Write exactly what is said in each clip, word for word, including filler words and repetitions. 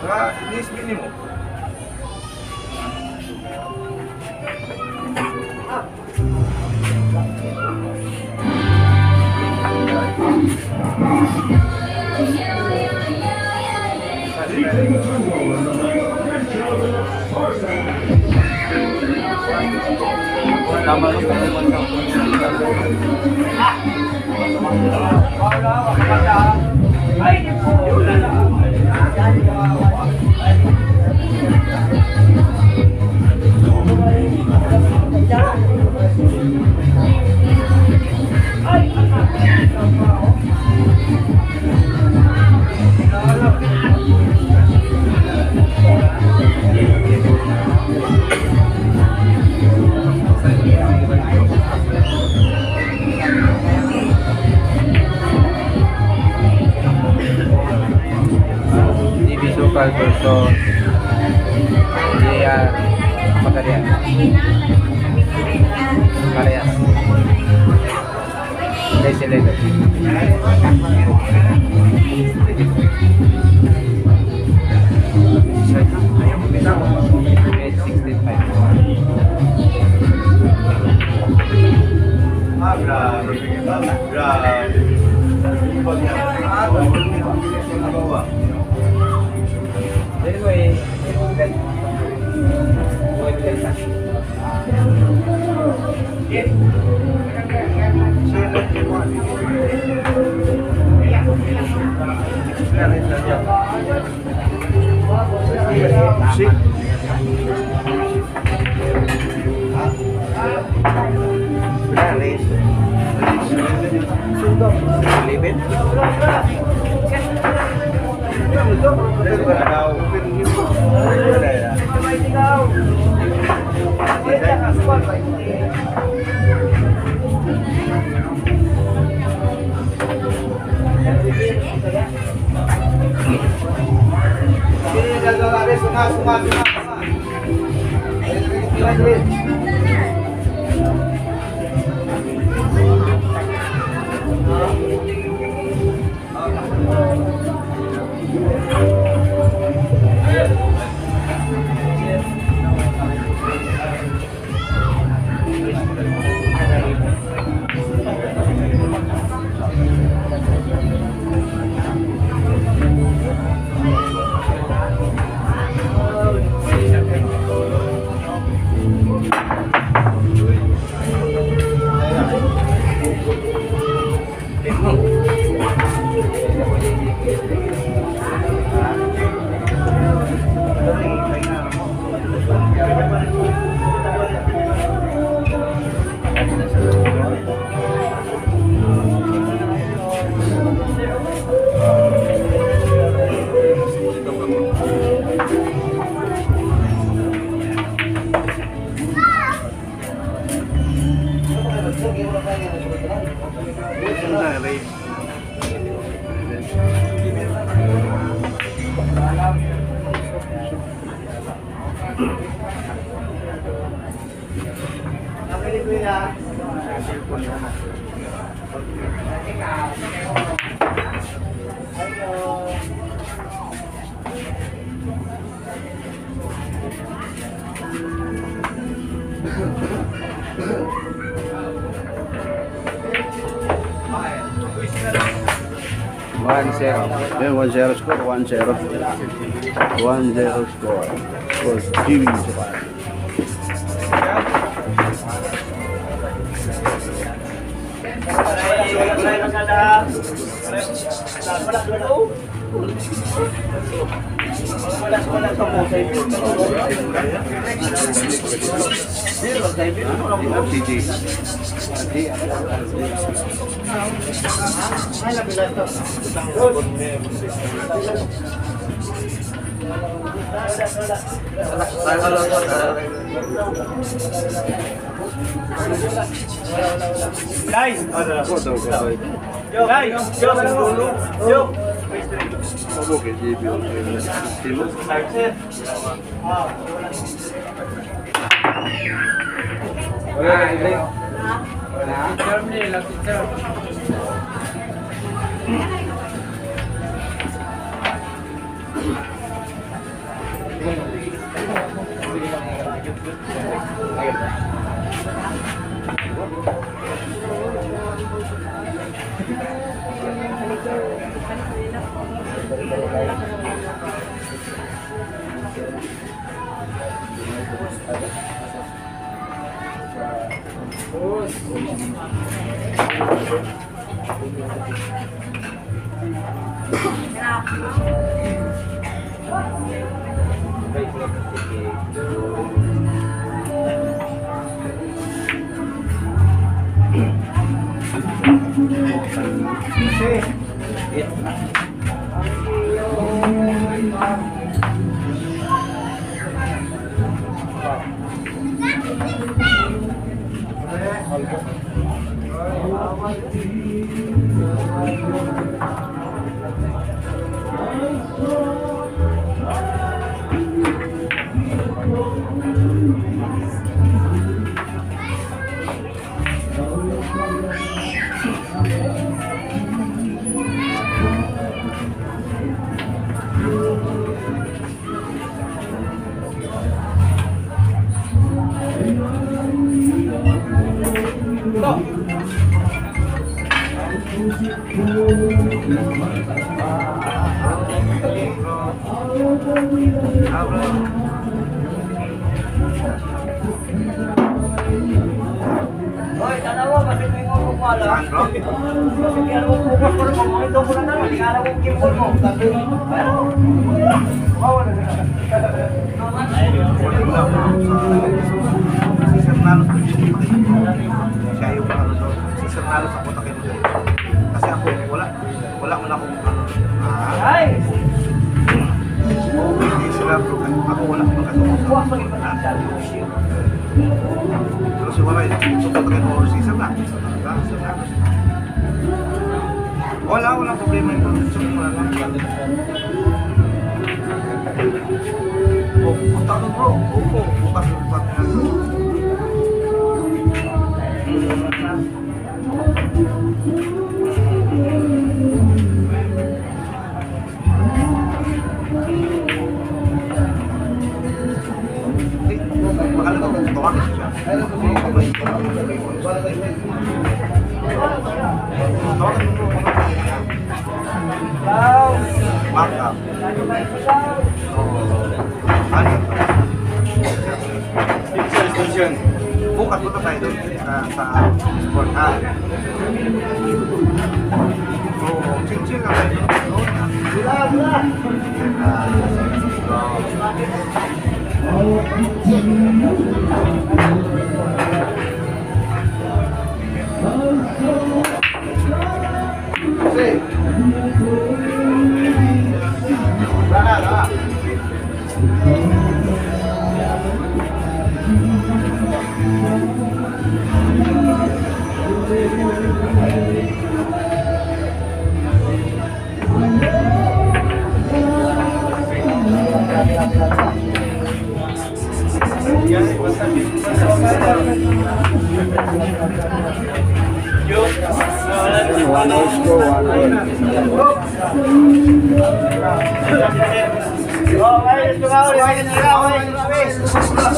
Ah, ini minimum. Tama lang po naman daw. Ay, versus dia apa tadi ya? Karya. Desi letter. Anyway, one zero. Yeah, one zero score, one zero. One zero score. Was Jimmy Japan. Guys, guys, yo dulu, yo. Como que Jimmy? Hoy, tanawa, kasi may mga kumala. Kasi kaya mo focus mo rin, mga ito mo lang naman, kaya mo kimpol mo. Pero, bawa na sila. Si Sir Nalo sa siya yung ano doon. Si Sir Nalo sa kontakin mo doon. Kasi ako, wala. Wala mo na akong ano. Ah, Ay! hindi sila bro. Ako wala akong magkatulong sa Buwak mo yung panagdali mo siya. pero si Waray, so kontakin mo si Sir Nalo. Ah, Sir Nalo. Wala, walang problema yung so, wala lang. Oh, kontak mo bro. Opo, bukas mo pa bro. Bakal ko tawagin siya. Tawagin mo bro. Wow! Backup. Ano ba ito daw? Ano? Station. Bukas punta tayo doon sa, sa sport hall. Oo, chill-chill lang tayo doon. Sila, sila! One horse ko, one horse. Okay, let's go out. Okay, let's go out.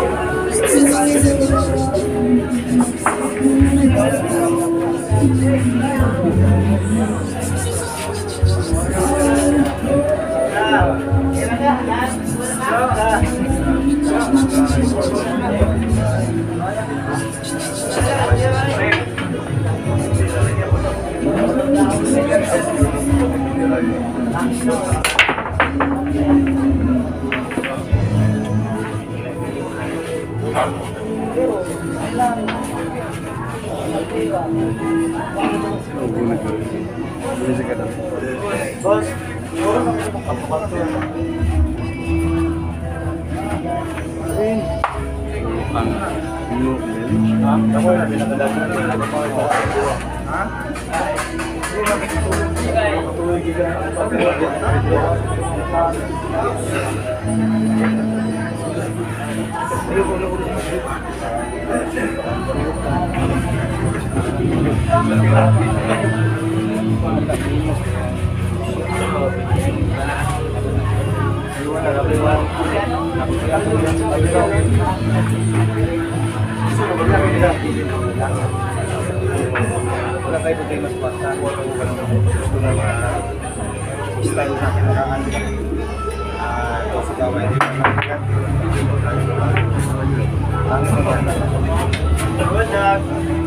Boss, Wala tayo pwede mas basta. Gusto na style natin na ang ah, ito sa gawin. Ang ito na.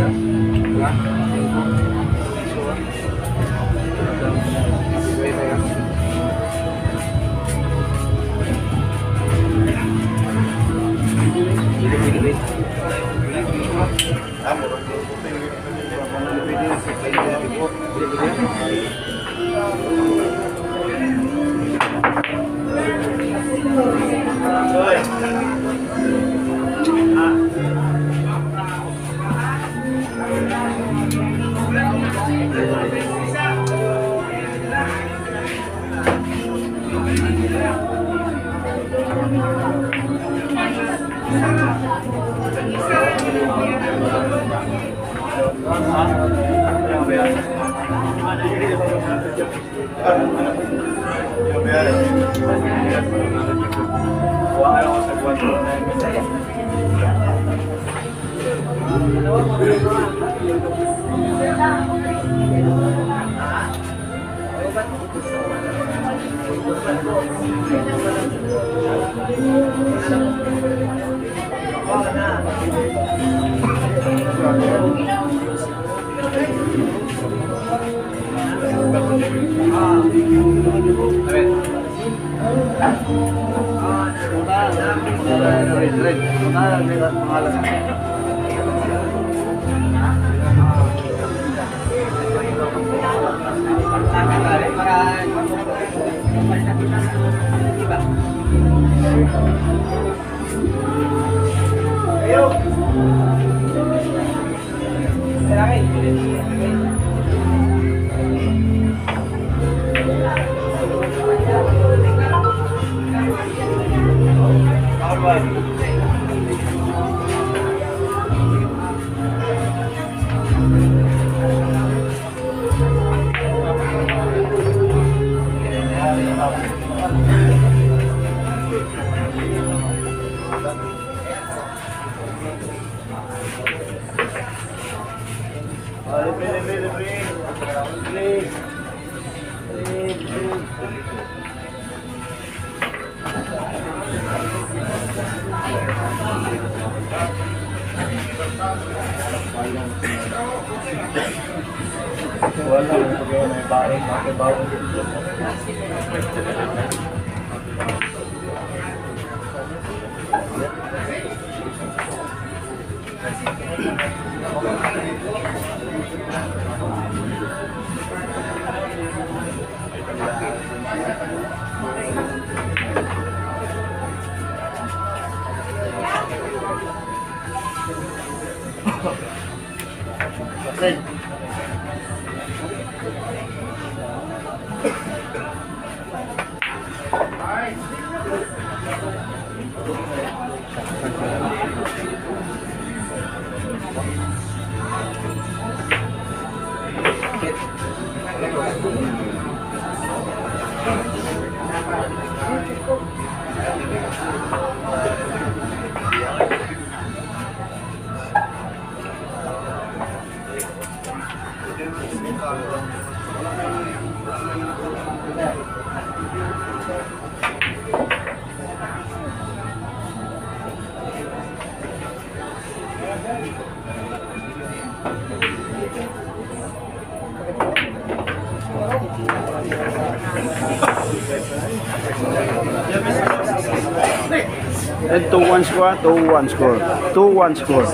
And two one score, two one score, two one score.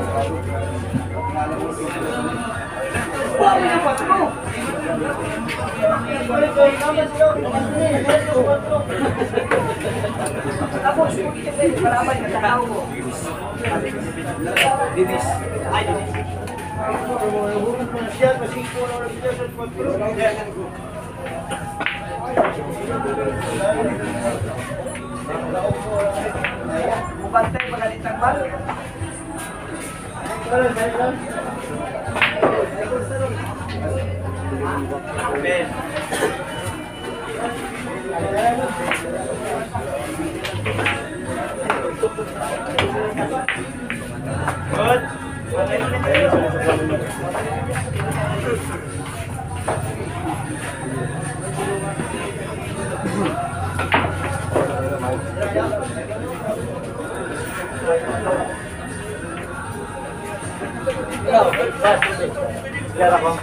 Dinis. Ay, dinis. Bantay magalitang ba? Amen. Good. Biar ako.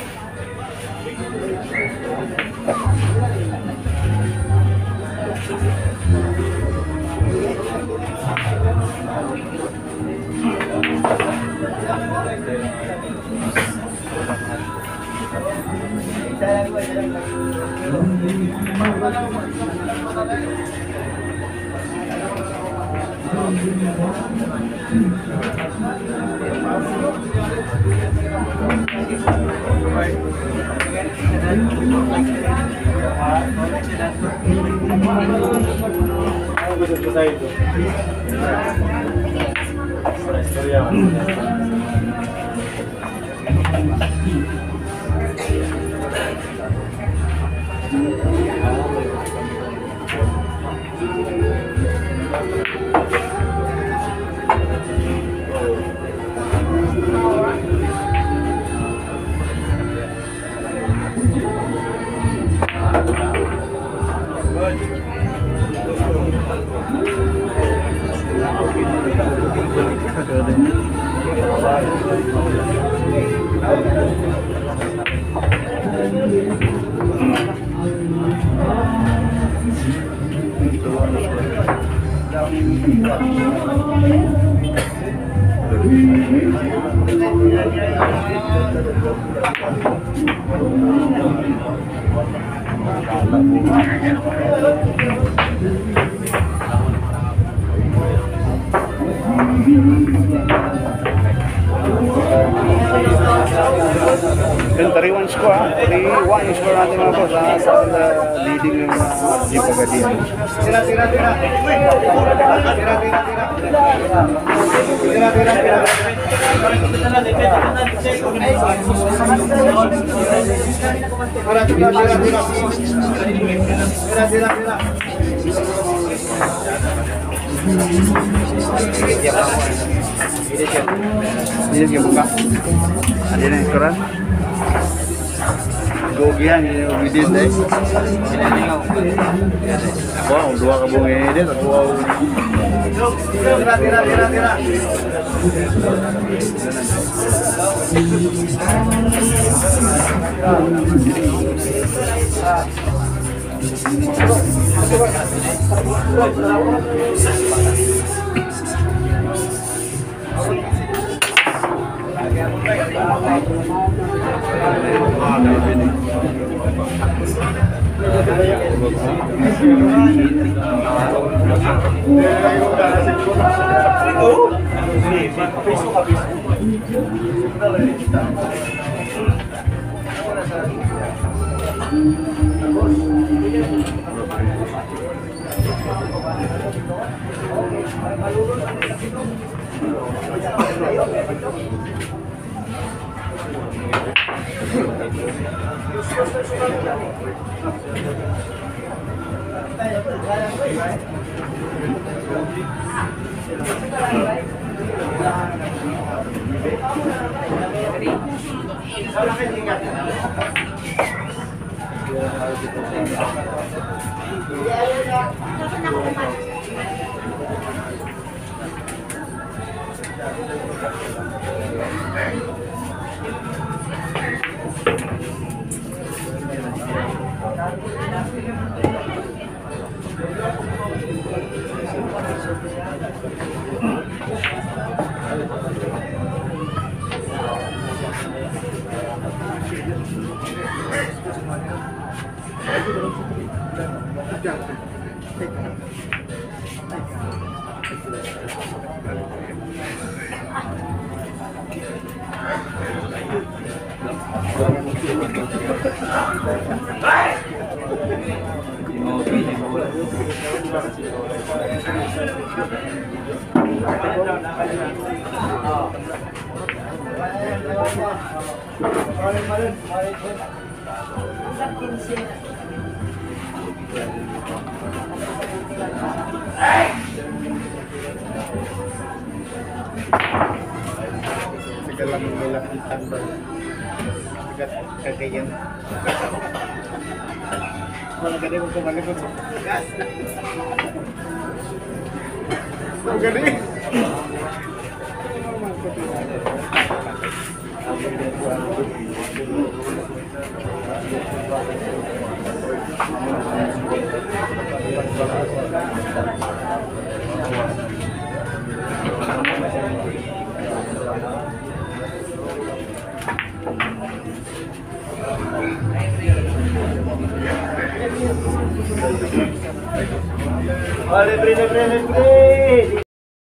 Yung three one score, ha? three one yung score natin mga boss, ha? Sa uh, leading ng uh, G Pagadian. Tira, tira, tira. Tira, tira, tira. Tira, tira, tira. Tira, tira, tira. Tira, tira, tira. Ini yang buka. Ada yang scorean. Gogian ini Widin deh. Wow, dua kabung ini dia wow. Tira, tira, tira, tira. Sekarang melakukan tambah kagayang mana gede mo kemana ko gas so gede libre, libre, libre.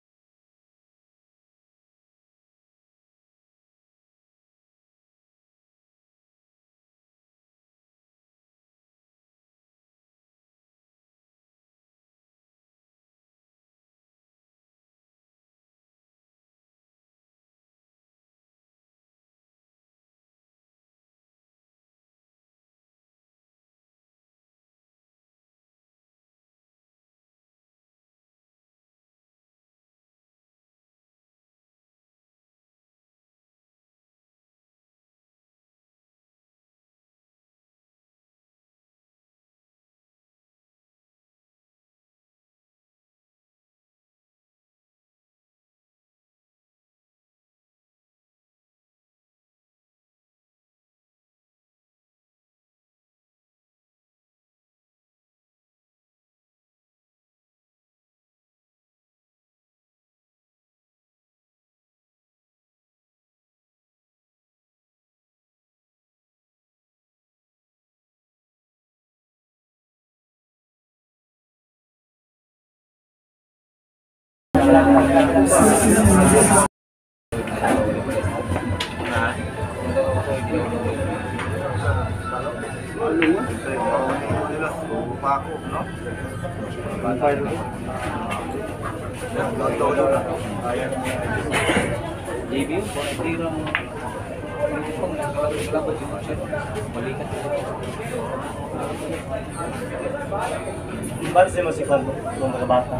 Baru saya masih kontak belum terbata.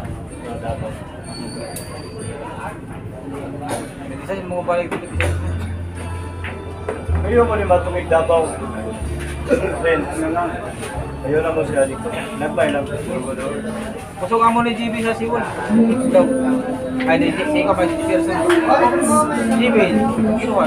Bisa mau balik itu bisa. Ayaw mo ni matungig Davao. Then, ayaw na mo siya dito. Nagbay lang. Kusog amo ni G B sa siwon. Daw. Ay ni si ka pa si Pearson. G B, kinuha.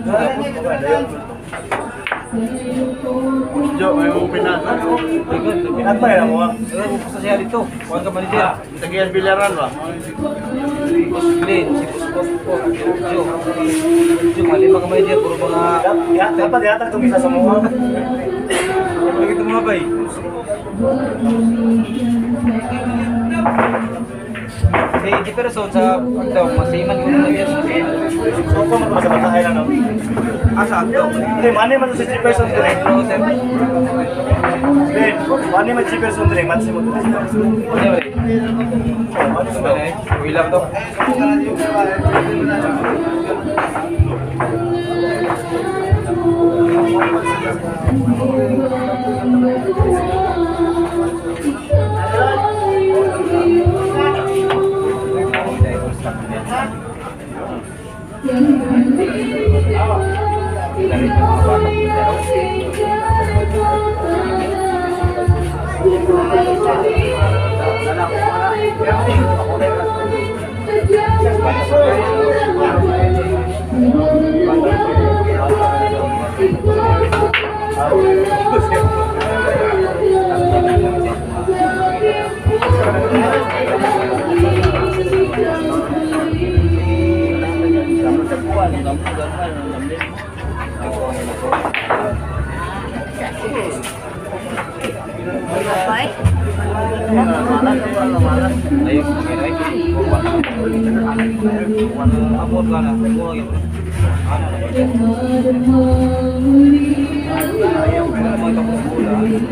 Jo, may upinan. Nagbay lang mo. Pero sa siya dito. Kuan ka manager. Tagias Bilaran ba? Glenn, si Kuskus po. Jo. Jo, mali mga manager puro mga Ya, dapat yata itong isa sa mga. Lagi itu mga bay. Si di person sa pagdaw masiman yung mga yes. So, kung mo sa batahay lang, no? Asa to? Hindi, mani man sa three person dire. Closer. Then, mani man three person dire, man si mo. Ano ba? Mani mo daw. Wilang to. Bye. Ayun, okay na ito. Abot ka na. Buo yun. Ano na ba? Ayaw ka na mga tapos pula.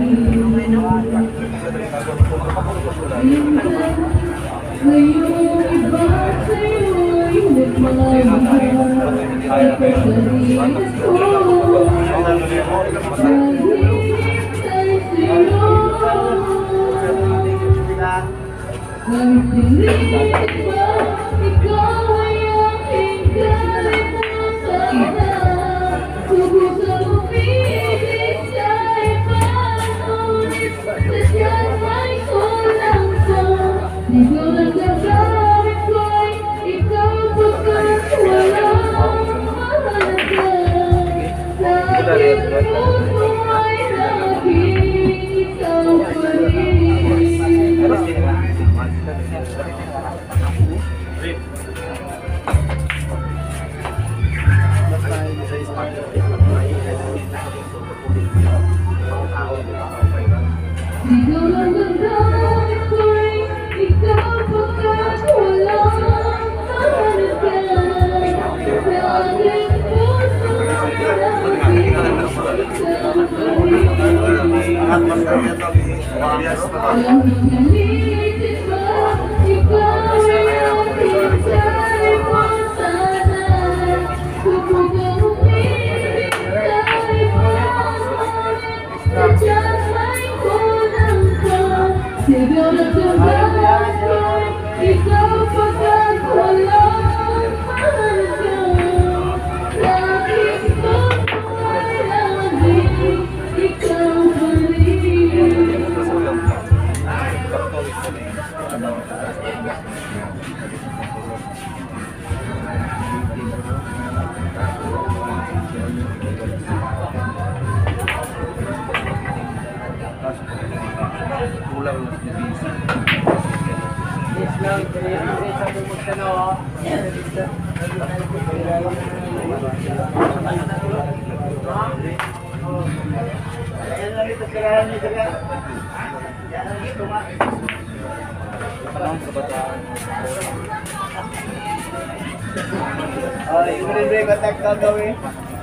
Ay, ini break attack ka daw eh.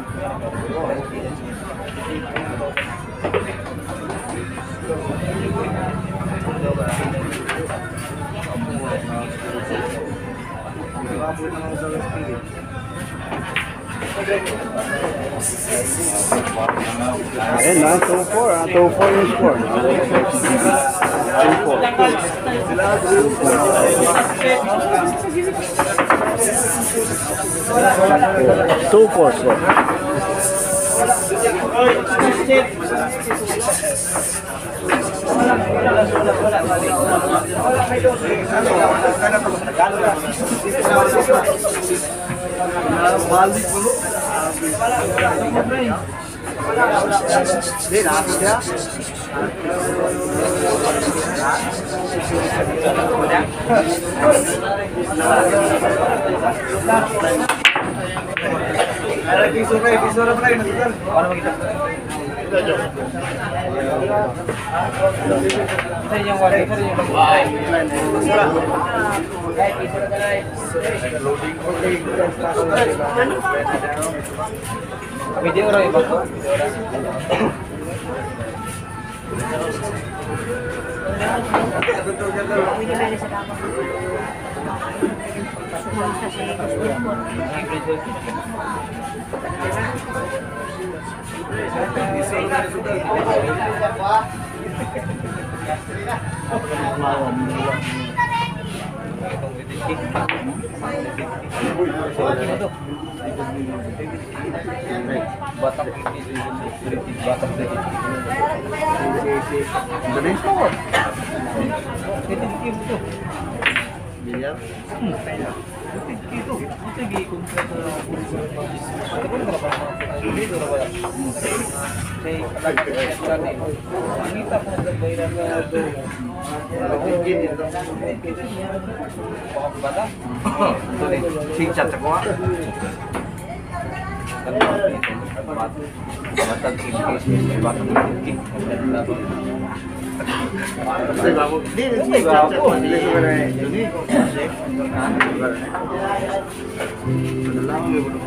Ayan na, two four. two four yung score. two four. two four score. Video orang iba ko. Batak batak Indonesia. Itu itu. Biliar. Itu itu di komplit. Ada pun berapa? Ini berapa? Saya katakan ini. Kita pun berbayar ke mungkin itu. Pokok batak. Singkat semua. Batak ini batak ini. Di, di ba ako? Hindi ko na eh. Hindi ko kasi. Padala ko yun.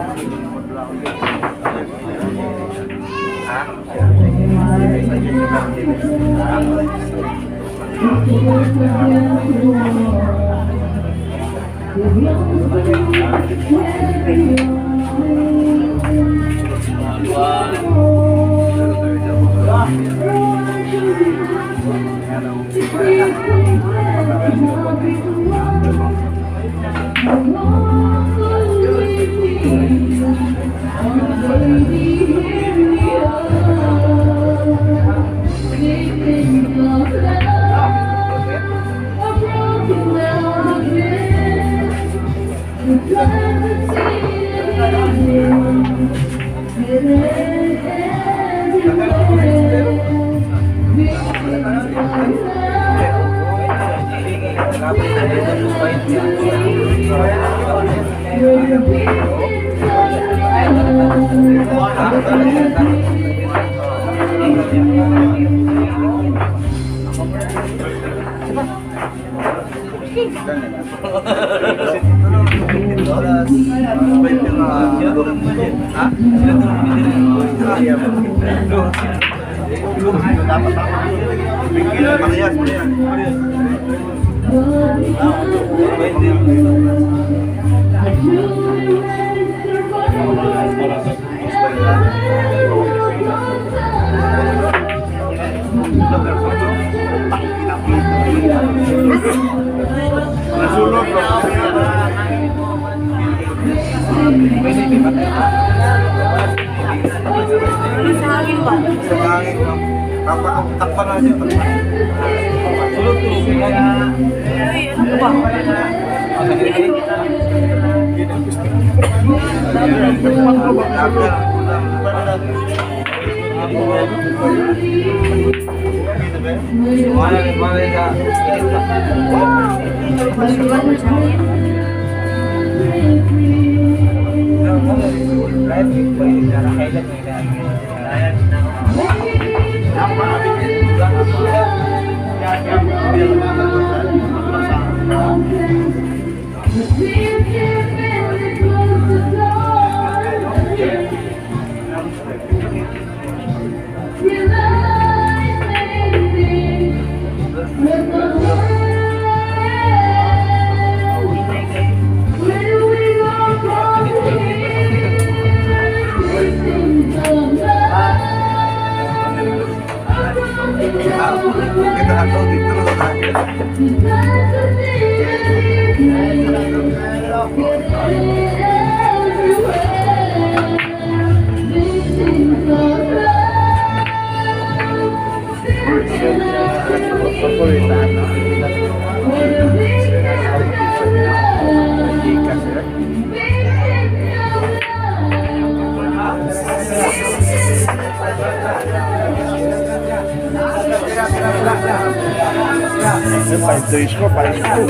Five days ko, five days.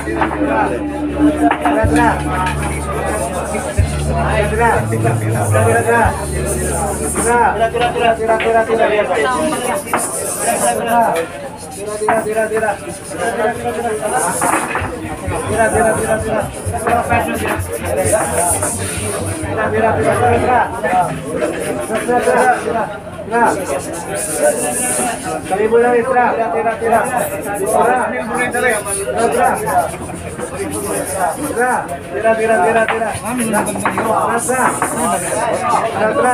Kali bola Isra, tira tira tira. Isra, Isra. Isra, tira tira tira tira. Isra. Isra.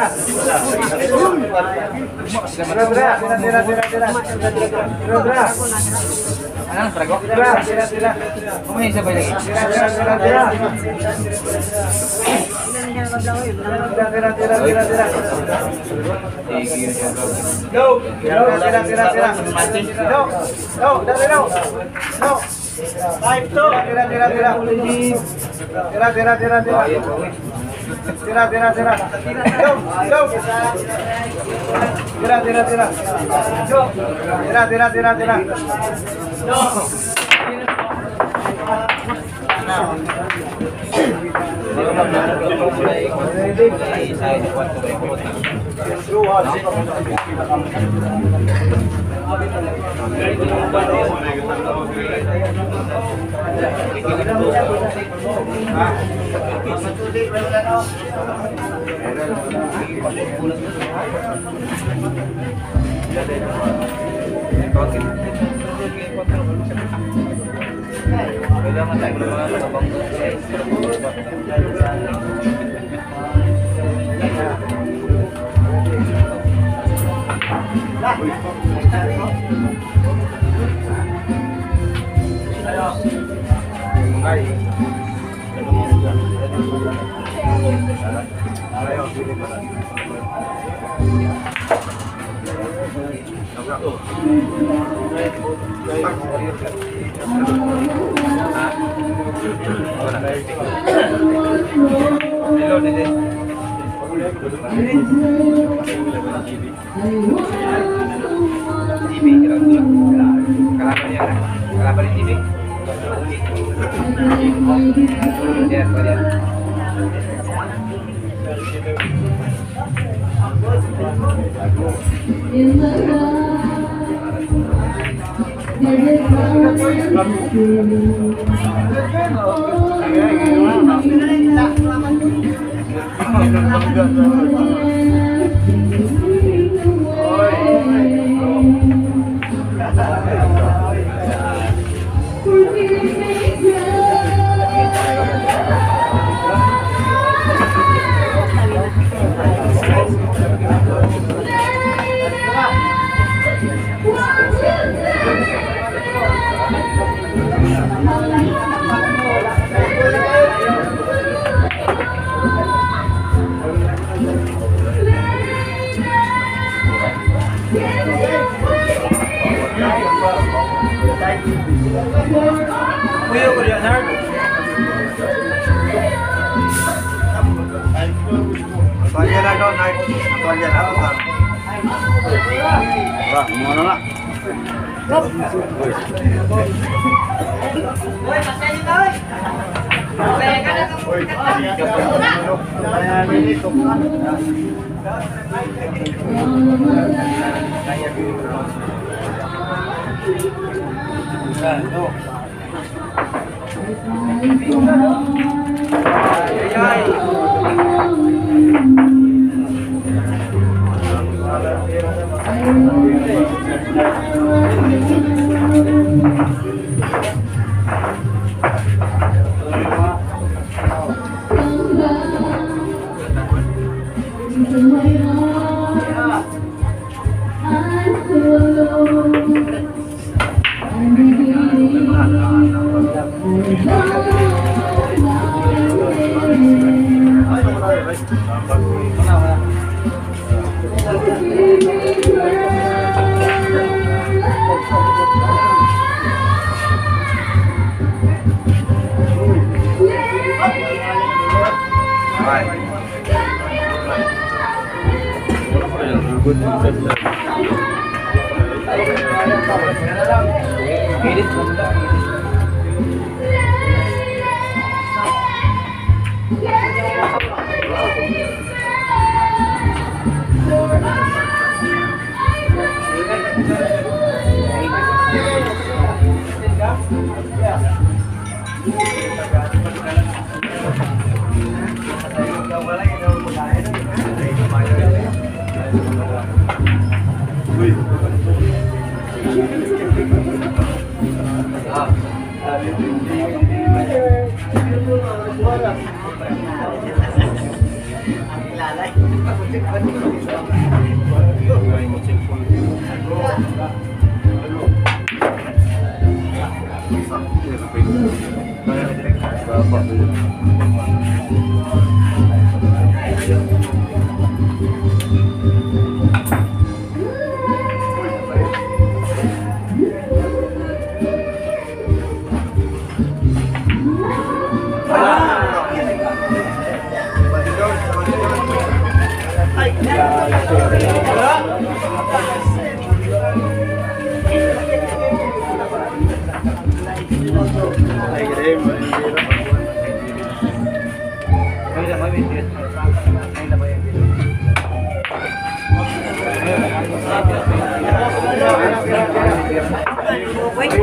Isra, tira tira tira tira. Isra. Ano, prago? Tira tira tira. Kumay isa ba lagi? Tira tira tira tira. Tira tira tira tira. Go. Tira tira tira tira. Go. Go, dali no. No. Five two. Tira tira tira. Tira tira tira tira. Tira tira tira. Go. Go. Tira tira tira. Go. Tira tira tira tira. No. Kailangan tayo ng mga kabang Hello, Dede. T V, kalaban niya, kalaban ni T V. Lihat, lihat. Kuya ko diyan, Nard. Kaya na daw, Nard. Kaya na ako. Wah, mau na.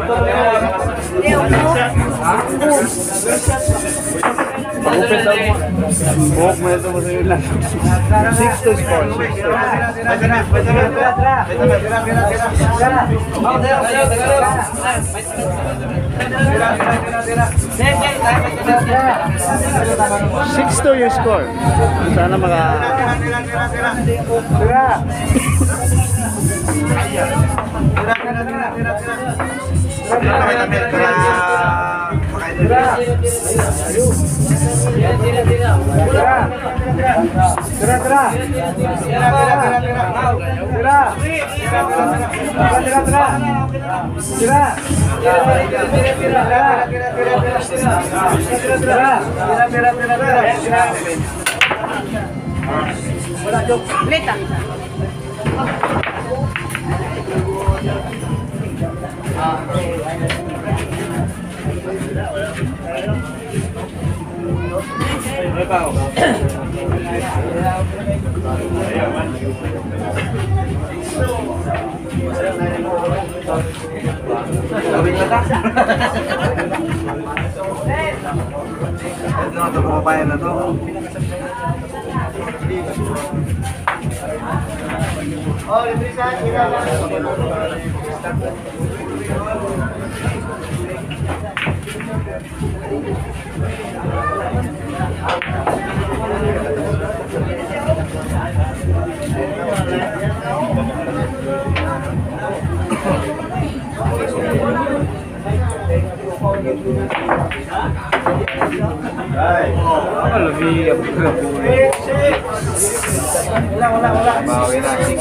Magupit daw mo. Buhok mo ito mo sa iyo lang. Six to score. Six to. Six to yung score. Sana maka... Ito kababayan na to. Oh, Idrisa, kita Lebih bawa nasi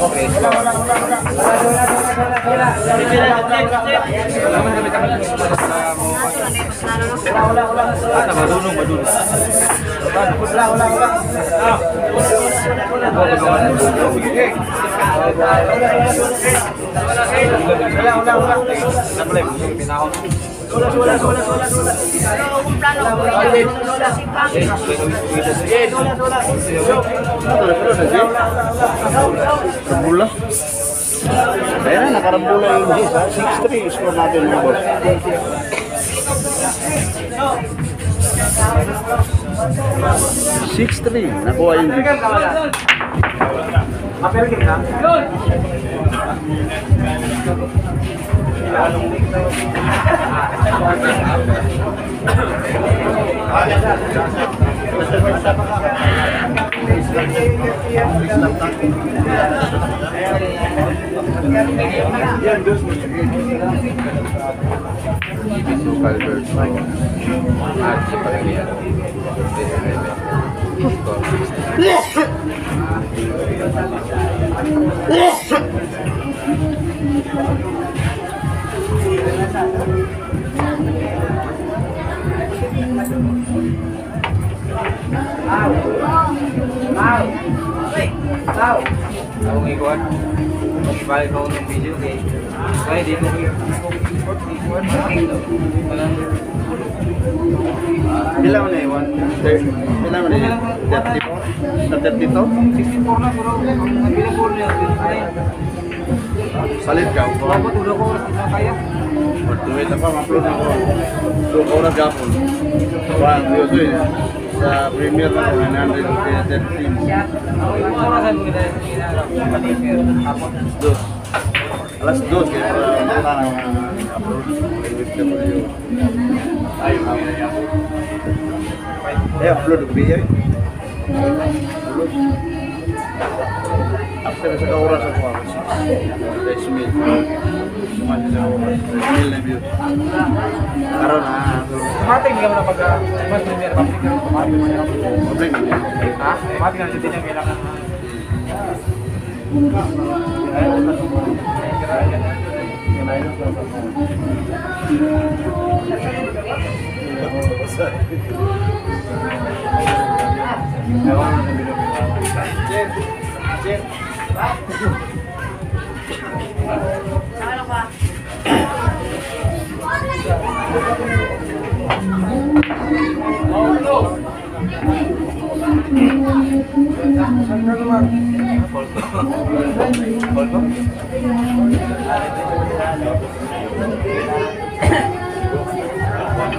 Rembula. Kaya na, nakarambula yung G's ha. six three score natin mga boss. six three, nakuha yung G's. Ako ngikuan, balik ako ng video kay kaya di mo i-report, i-report Bilang na yun? Bilang na yun? thirty-four? Sa thirty-two? sixty-four na, pero ang pinapur niya, Salit ka? ako tulog ko, na kaya. Tuwid na pa, ma-upload na ko. two oras gapon. One, two, three. Sa premiere na ko, nine thirteen. Orasan mo kita, Dos. Alas dos, kaya para makita na upload. W W. Ayaw na yan. Eh, upload ko biya. Upload. After sa oras ako ako. Guys, mil. Sumali sa oras. Mil na views. Karoon na. Matik hindi ka mo na pag mas premier public na matik mo na. Public na yan. Ha? Matik na din ang kailangan.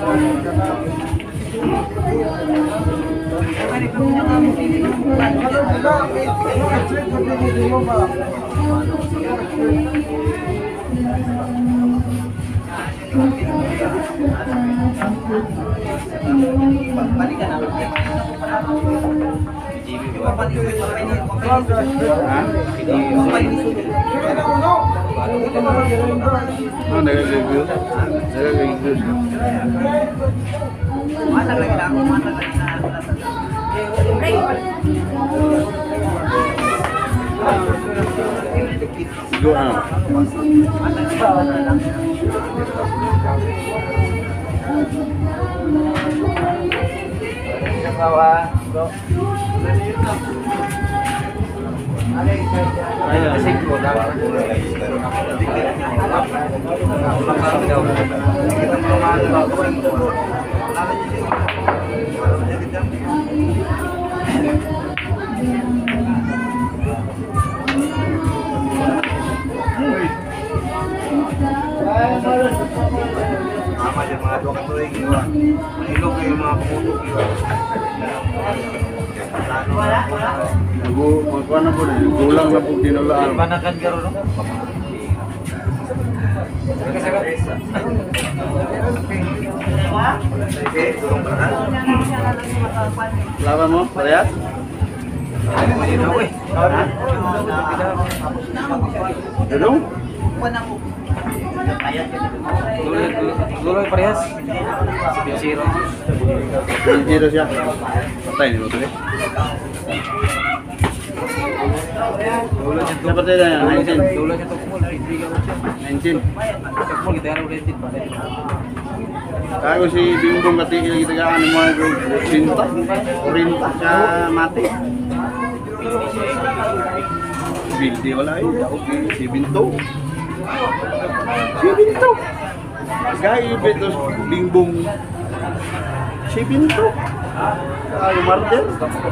Oh, nag-review. Nag-review. Go na. Mama yung mga dua katuig, mahilog kayo mga pumutok. Aku magkuha na po rin. Gulang na po ginulaan. Banakan ka ron. Lawan mo, parehas? Dudung? Dulu parehas. Zero. Zero siya. Patay ni mo tuloy. Siya patay na yan, nineteen. Dulu siya tukmol, hindi ka mo siya. nineteen. Tukmol kita ano ulit pa. Kago si Bimbong katigil kita gaan mo ay cinta, orinta siya mati. Bildi wala ay, okay, si Binto. Si Binto. Gaya betos Bimbong. Si Binto. Kago Martel.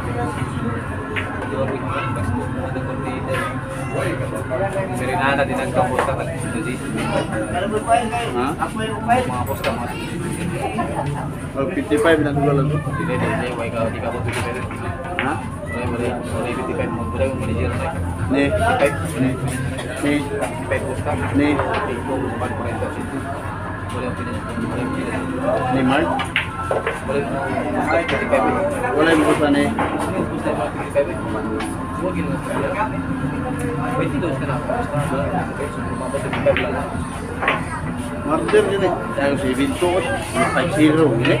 Serinada din ang kapusta ka dito. Ha? Mga posta mo. Oh, fifty-five na tuloy lang. Dili dili way ka di ka mo tuloy pero. Ha? May mali, mali fifty-five mo tuloy mo manager na. Ni, ni, ni, fifty-five posta. ni, Ito one point two. Wala ang pinili. Wala ang pinili. ni Mark. Wala ang fifty-five. Wala yung kusa ni. Posta mo fifty-five. Huwag yun. twenty-two ka na. Mga fifty-five lang. Martel din eh. Dahil si Binto, five zero. Hindi.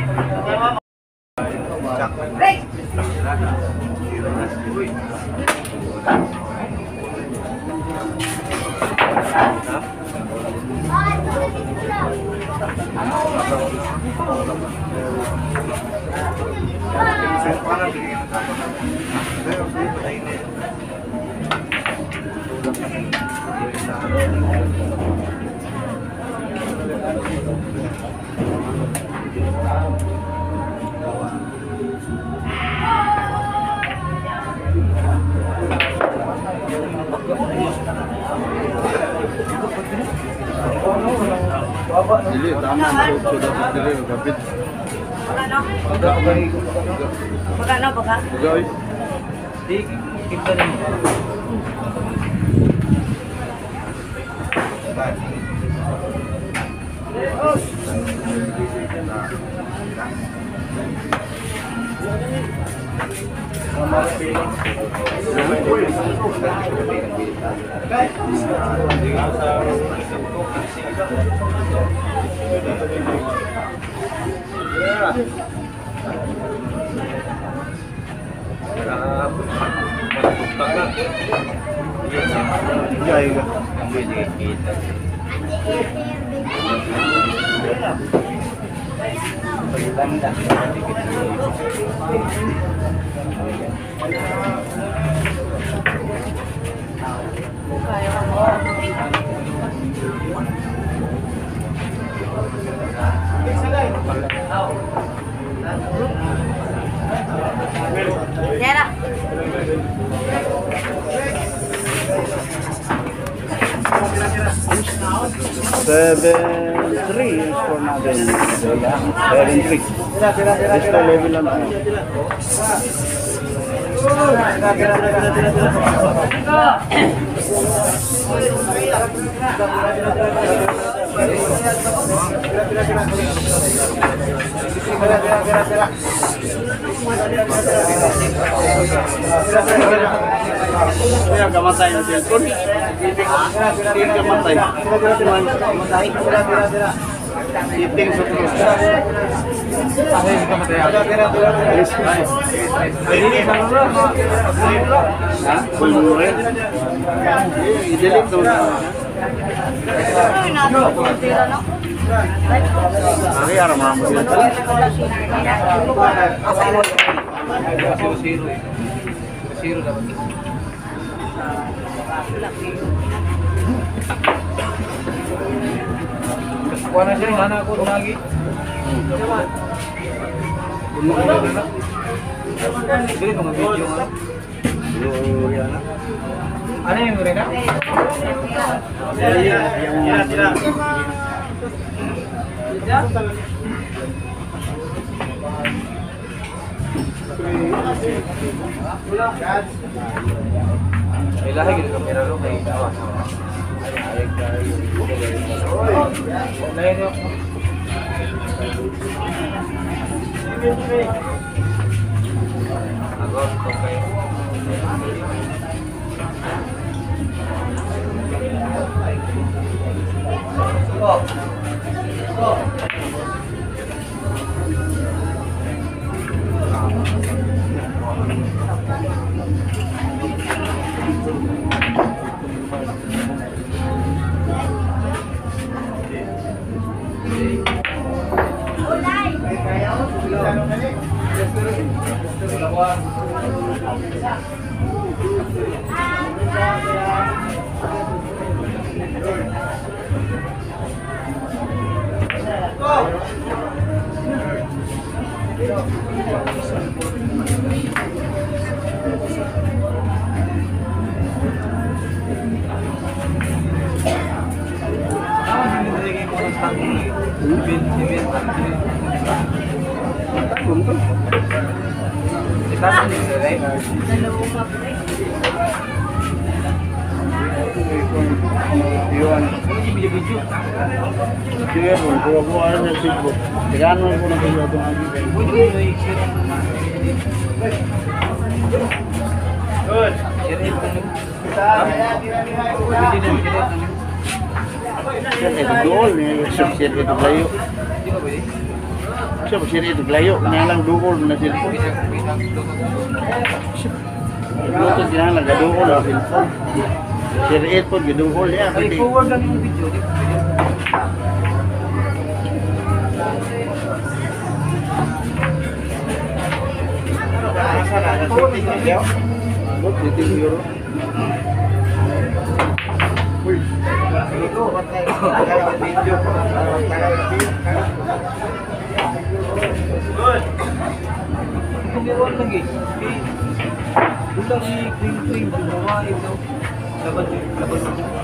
Dili, tama na so dapat dili kapit. Magkano ba ka? Gawin. Di, kita rin. Jaya. Tera. Seven. three yung score natin. seven three. Tira, tira, tira, Basta tira. level lang tayo. Tira, tira, tira, tira, tira. Kaya kamatay ng cellphone. Hindi kamatay. Iting sa terus. Bulmurin. I-delete daw na. Ay, nato ko tira no. Ay, araw mga mo sila. Zero zero eh. Zero dapat. Kuha na siya, mana ako lagi. Puno ko na na. Dili ko mag-video nga. Ano yung murina? Tira, tira. May lahi gini kamera lo kay awas. Lahi niyo. Agor ko kay. Oh. Oh. Yun. Sige po, kuha po ano sa Facebook. Tigaan mo po ng video itong aking kayo. Good. Siya ito dool, siya siya ito layo. Siya siya ito layo, kanya lang dool na cellphone. Bluetooth kanya lang, dool na cellphone. Siya ito po, dool ya. Ay, forward lang yung video. Bot, iting euro. Uy. Good. Kumiwan lagi. Ulang ni green green gumawa ito. Laban laban.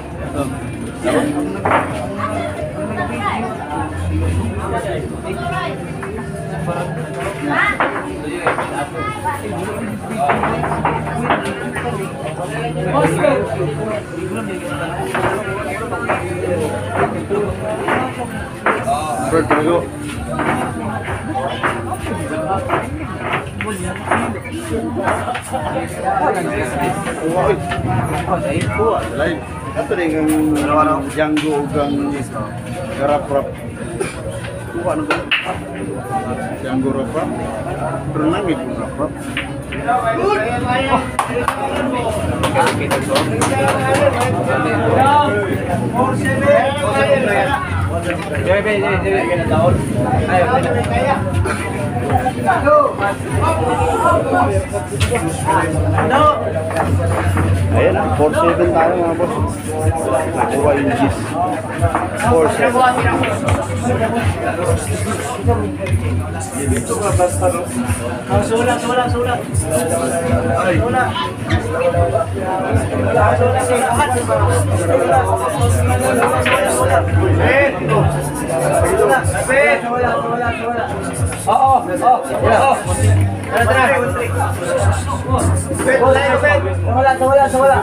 Bird talaga. Lain. Ato rin ang Django o ang Garap-rap. Kuha ano ba? Django rap-rap. Pero nangit yung rap-rap. Bebe, bebe, bebe. Ayo. Ayan, four seven tayo mga boss. Nakuha yung G's. four seven. Sulat, sulat, sulat. Sulat. Oo, oo, oo. Tara, tara. Wala, wala, wala.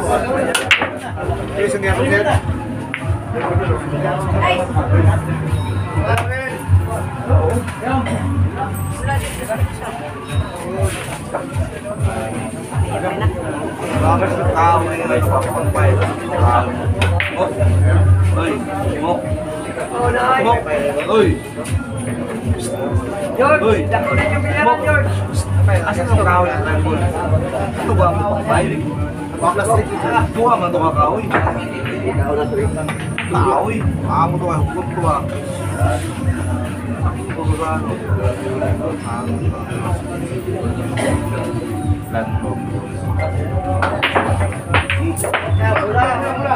George, dako na yung pinaran, George. Asa ito kahoy ang nandun? Ito ba ang pagpapay? Pagplastik ito. Buha man ito kakahoy. Kahoy. Amo ito kahoy. Hugot ito ba? Ito ba ba? Lanto. Mula, mula.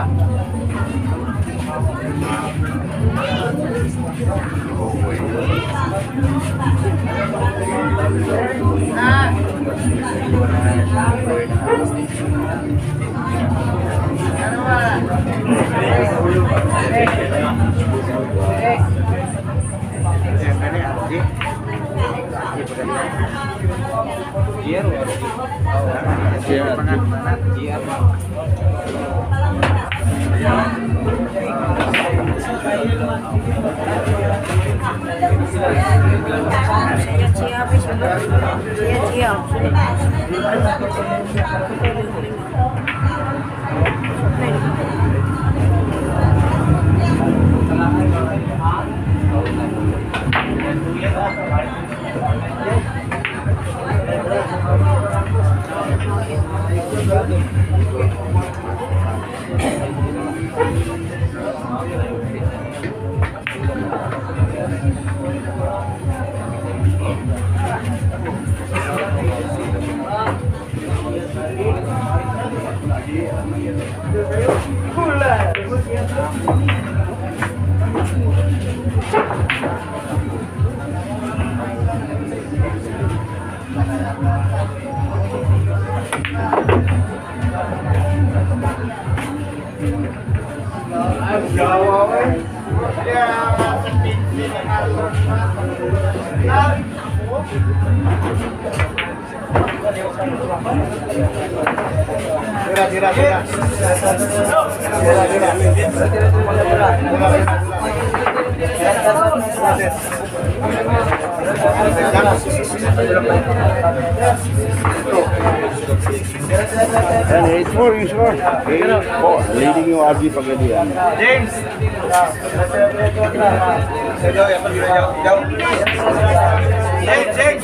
Tira, tira, tira. Tira, And it's more, it's more. Oh, leading yung R G Pagadian. James. James, James.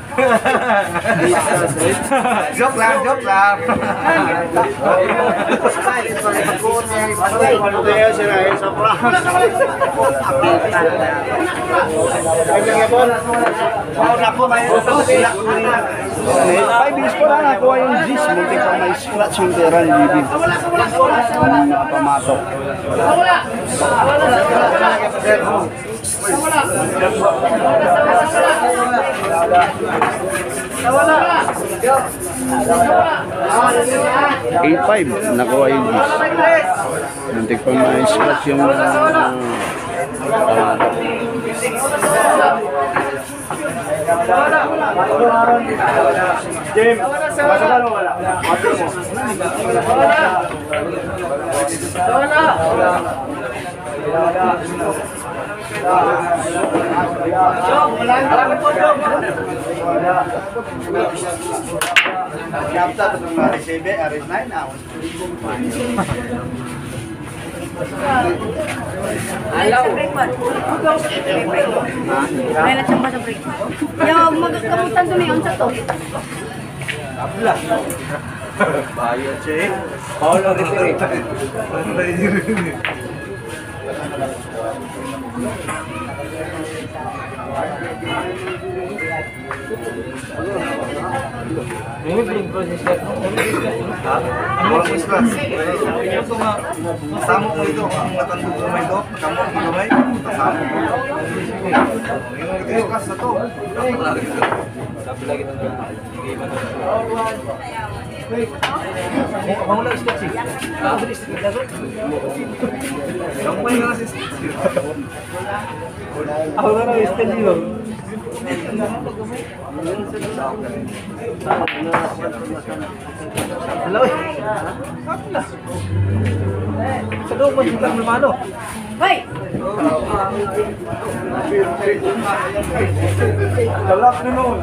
Joke lang, joke lang. Ano tayo sila eh, sa prank. Ay, nagkabon. Wow, naku, may Five years ko lang nakuha yung G's. Multi pa may scratch yung pera ni Bibi. Ang pamatok. eight five nakuha yung G's. Multi pa may scratch yung uh, pamatok. James, masagal mo wala? Masagal mo. Wala. Ayaw. Break man. May latsang ba sa break? Yung magkamutan doon yung sa to. bayad siya eh. Paulo rin Ini belum proses kan? Ano ang islas? Ito nga, kasama ko ito, ang matandog kamay ito, kamot ng kamay, kasama ko. Yung ito yung kas na to. Sabi lagi ng Mau lang islas sih. Ako din islas dapat. Kampay nga si Ako na islas dito. Hello. Kapla. Sa loob mo sila lumano. Hoy! Galak na noon.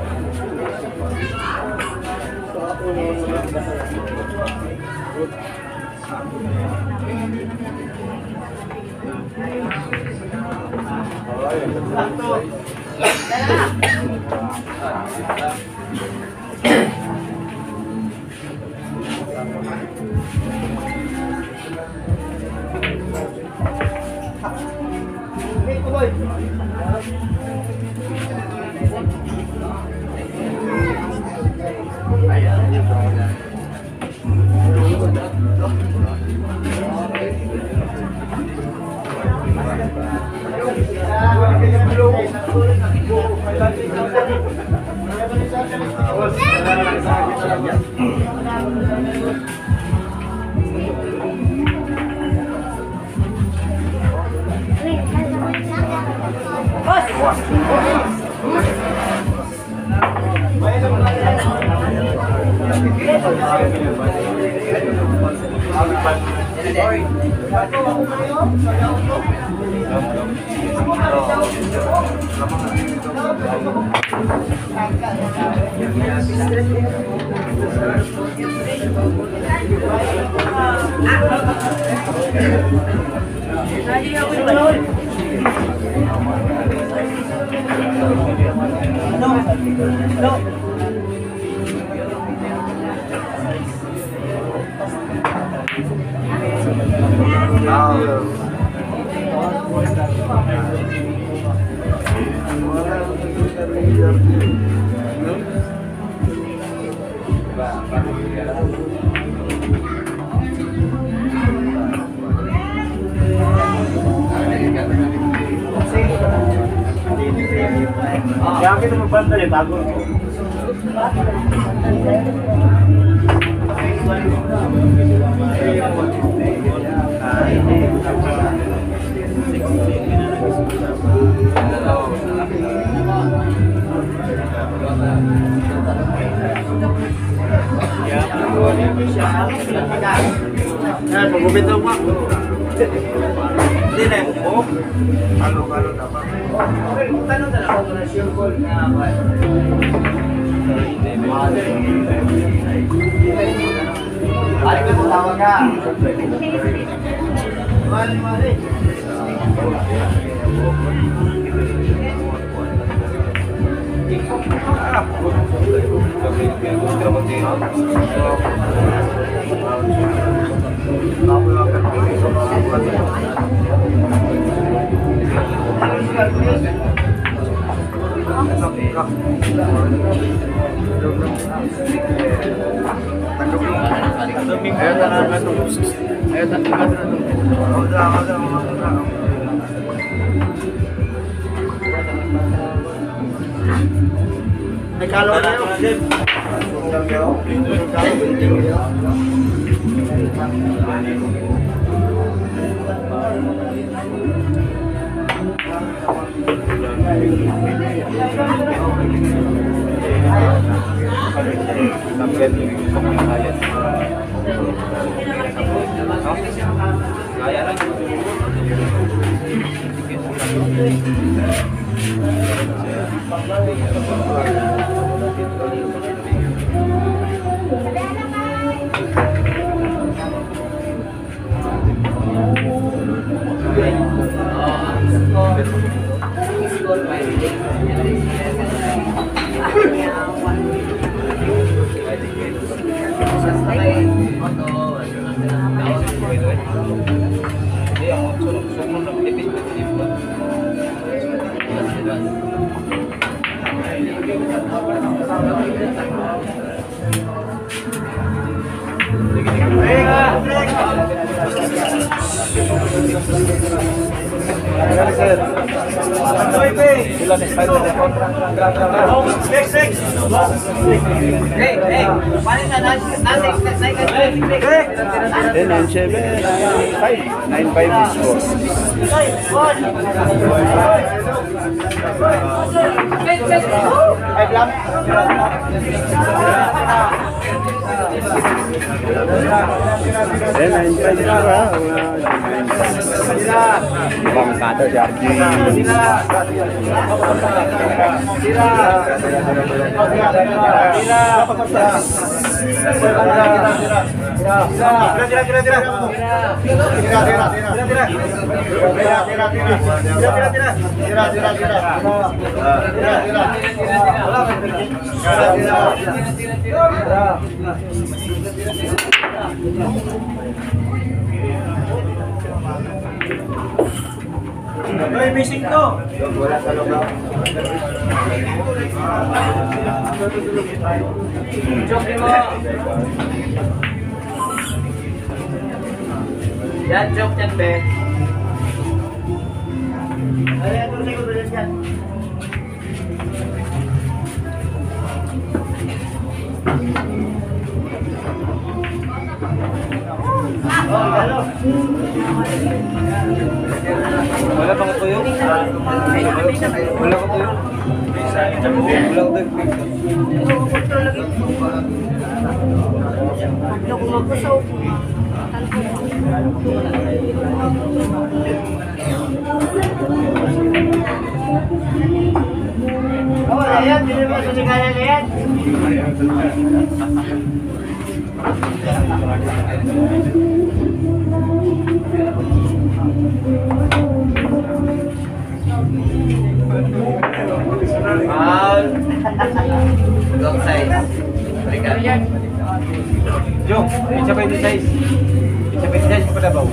Kaya kita magbanda eh, bago. Yan, pagumit lang mo. Hindi na yung buhok. Halo-halo dapat. Tanong na lang ako na sure call na Ay, ka mo tawag ka. Mali, mali. Ah, May kalo na yun. Then nine seven five nine five is Ay, blam. Then nine five is Bang kata si Arji. Ay, missing to. Joke mo. Yan, joke yan, be. Ay, ito sa ikulo yan. Wala bang tuyo? Wala ko tuyo? Wala ko tuyo. Loko magpasaw ko. Oh, ayan, hindi mo sa sigala na yan. Mahal. Long size. Balikan yan. Jom, bisa pa yung size. Bisa pa yung size pada bau.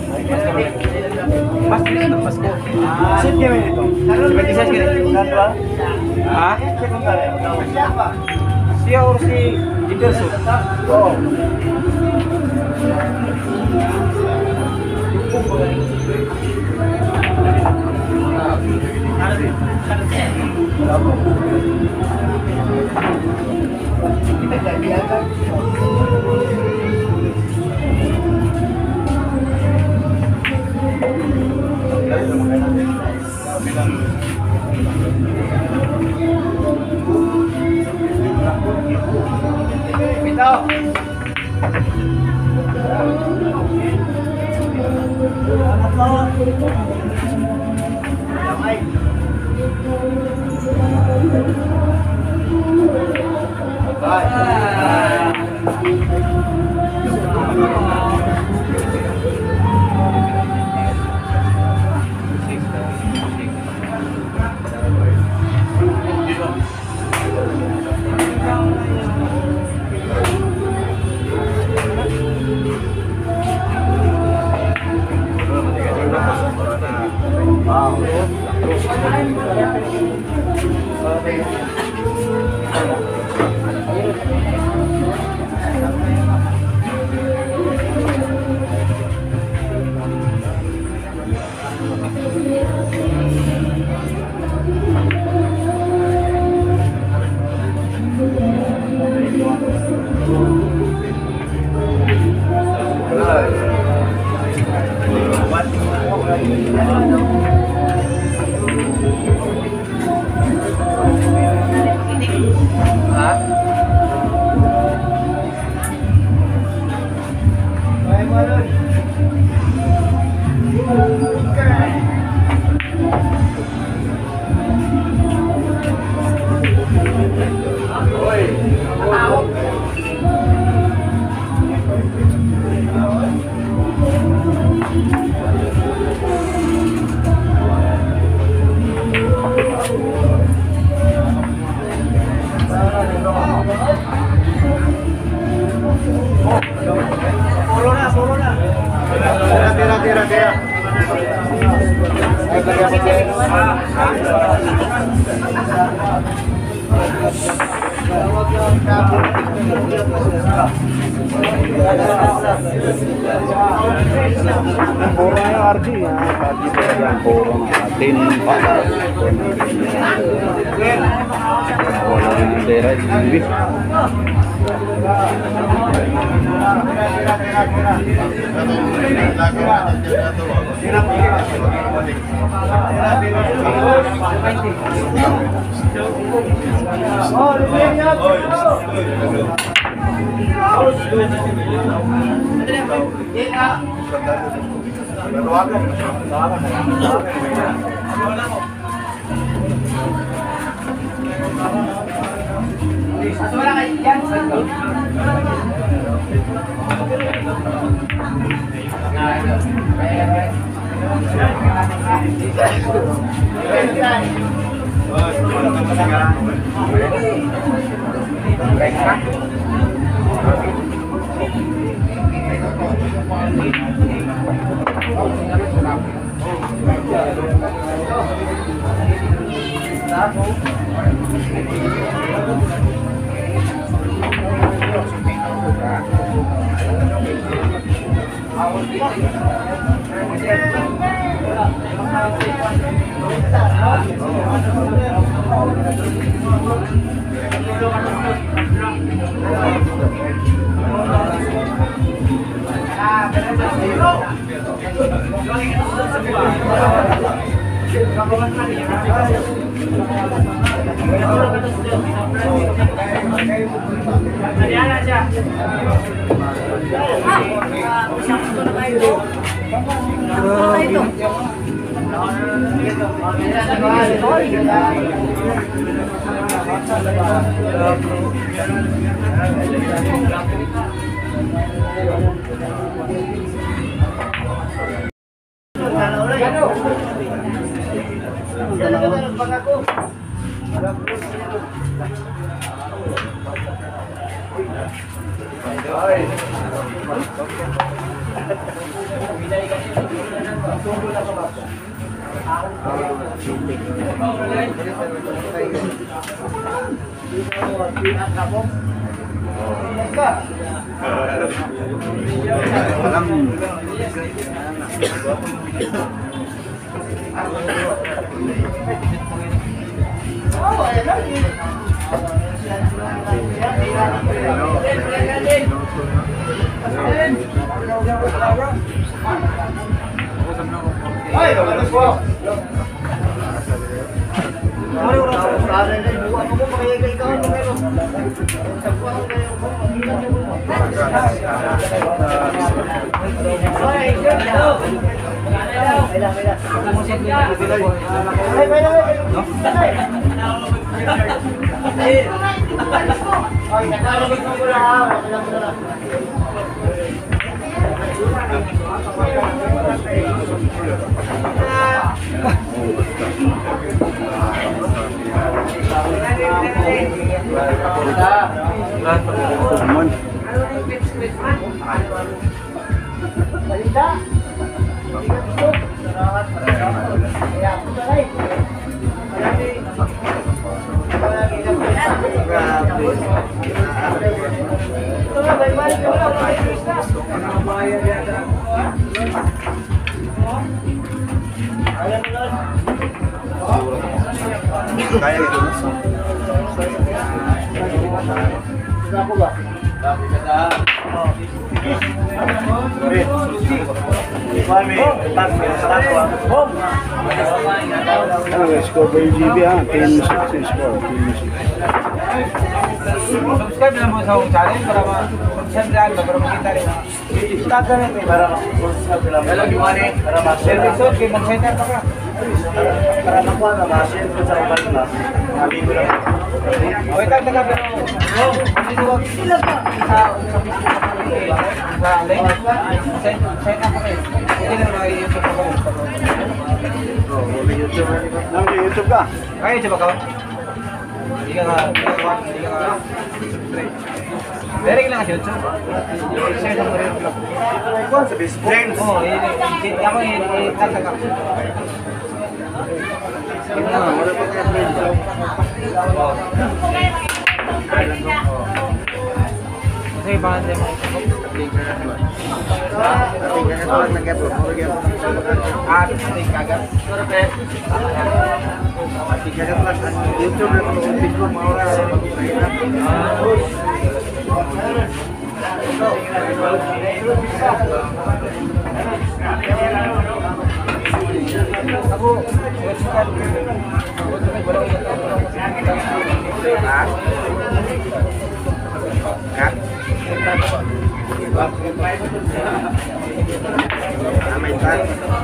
Mas ini kan mas ko. Sit kayo dito. Bisa pa yung size kini. Ha? Siya or si Iberso? Oo. Thank you. Lahat pa. Common. Kaya ito. Ano, score ba yung G B ha? ten six yung score. ten six. Subscribe lang mo sa akong channel para ma-subscribe lang para makita rin. Start na rin para mag-subscribe lang. Hello, Gimani. Para ma-share. Episode, kay mag-center pa ka. Para makuha na ma-share ko sa ibang class. Sabi ko lang. Okay, tag taga pero. Oh, dito wag sila ka. Sa sa link. Send send ako kayo. Hindi na mga YouTube ko. Oh, may YouTube na rin. Nang YouTube ka? Kaya siya ba ka? Hindi ka ka, hindi ka ka, hindi ka ka. Direct lang sa YouTube. Share sa mga vlog. Ikaw sa Facebook. James. Oo, i- ako i-tag ka. Ah, wala pa kaya friend. Kasi ba hindi mo Ating ganyan pa lang nag-upload. ah, hindi kagat. Ating ganyan pa lang. YouTube na kung Facebook maura. Ako, sukat. Kat? Namay kat?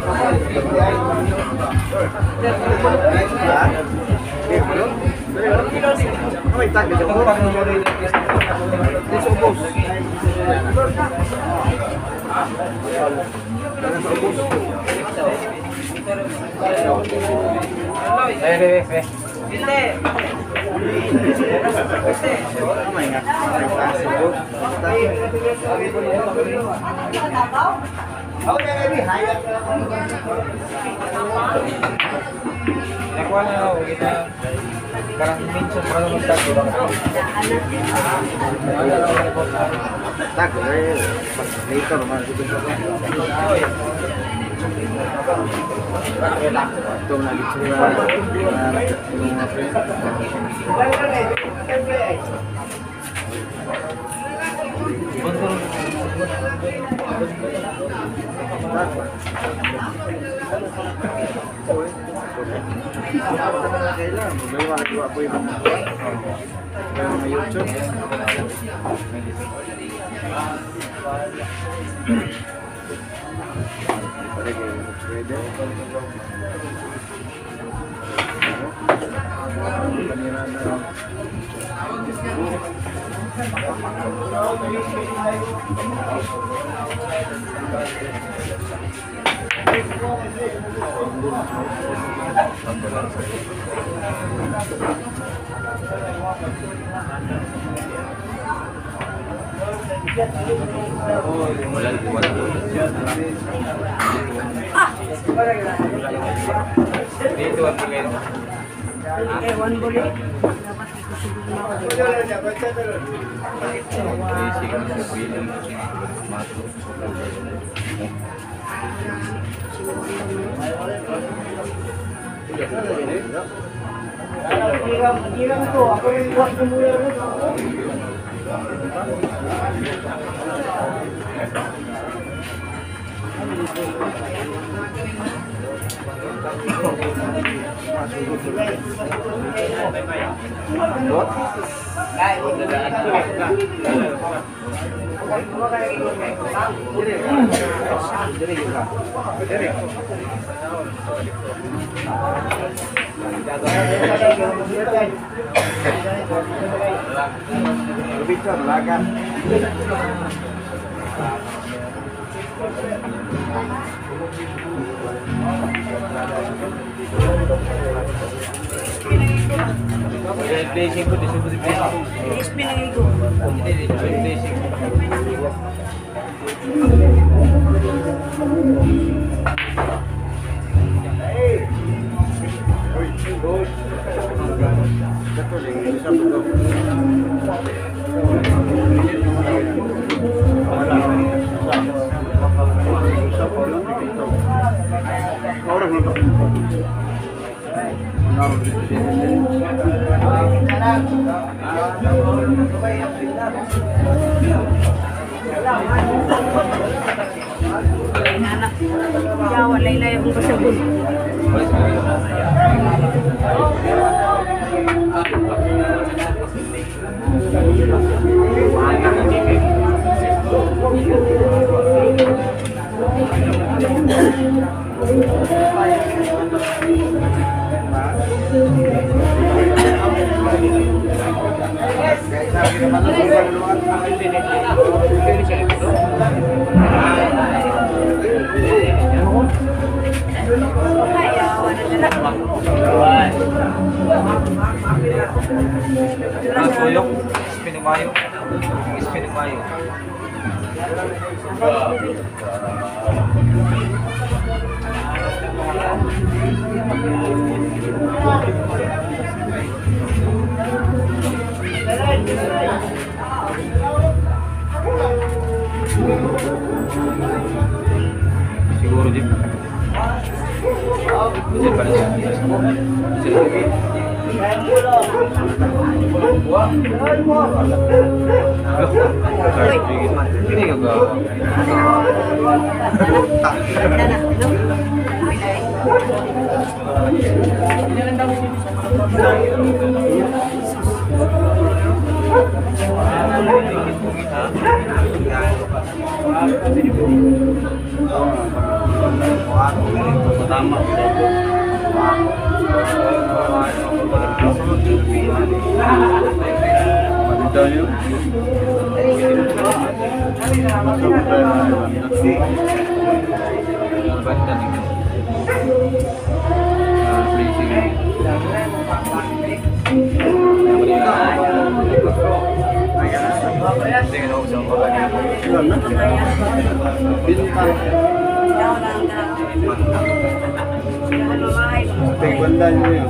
Ha? Libro? Namay kat? Ako pang nuri Dito ubos. Dito ubos. Eh, eh, eh. Hindi. Namay nga. Namay kat? Siguro. Okay, ready. Hayat. Nakuha na ako, kita. Karang minsan pa naman tayo. Tak, eh. Later naman. Ito na gitsura. Yung mga friend. Kailan? Magawa ko ako yung mga YouTube. Dito ang tingin. Eh, one bullet. Hirang to, ako yung buhat ko mula rin. Picture, lagan. Blessing ko, disubot yung blessing ko. Is pinangigo. Hindi, disubot yung blessing ko. Anak. Ya, walay na yung kasabon. Ang tuyok, spinimayo. Spinimayo. Siguro din. Bisa pala siya. Bisa lagi. Ini juga. Pertama. Pagbandan mo yun.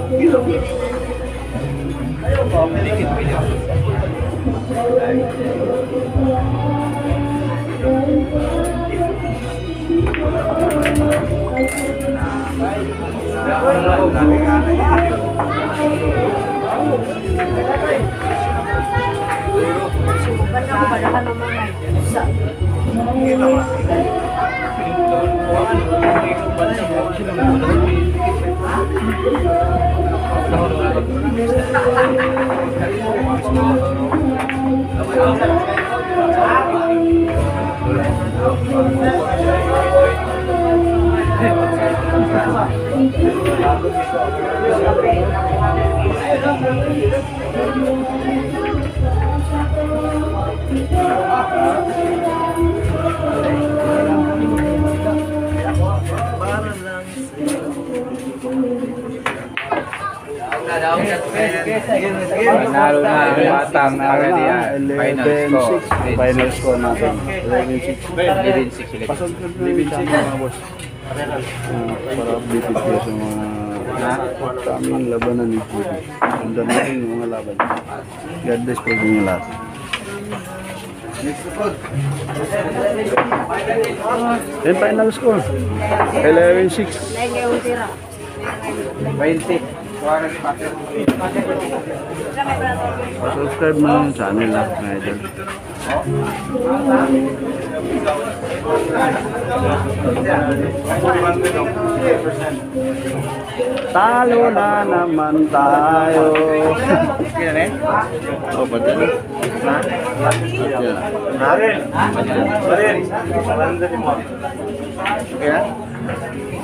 Panalo na ang batang agad yan. Final score. Final score natin. eleven six. eleven six ulit. Pasok na eleven six mga boss. Ah, para updated ko sa mga tamang labanan ni Judy. Ganda natin yung mga laban. God bless po din yung lahat. Yung final score. eleven six. Lagi yung tira. twenty. Subscribe mo yung channel na mga idol. Talo na naman tayo. Oh, pati na. Narin. Narin. Okay na?